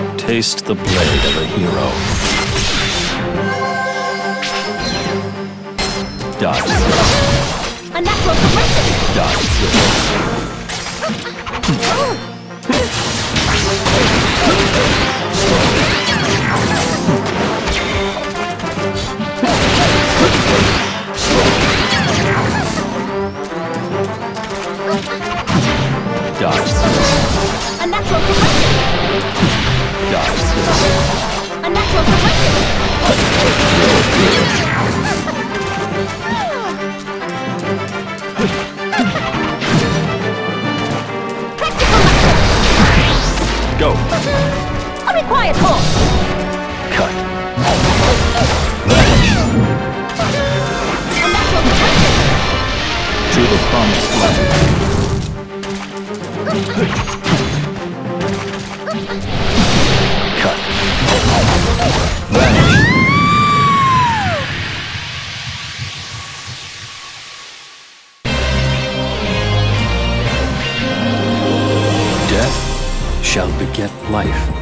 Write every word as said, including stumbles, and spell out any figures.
Taste the blade of a hero. Dodge. A natural progression. Dodge. Dodge. A natural progression. Dodge. A natural progression. Go. A required hold. Cut. Vanish. A natural progression. To the promised land. Cut. Vanish. Death shall beget life.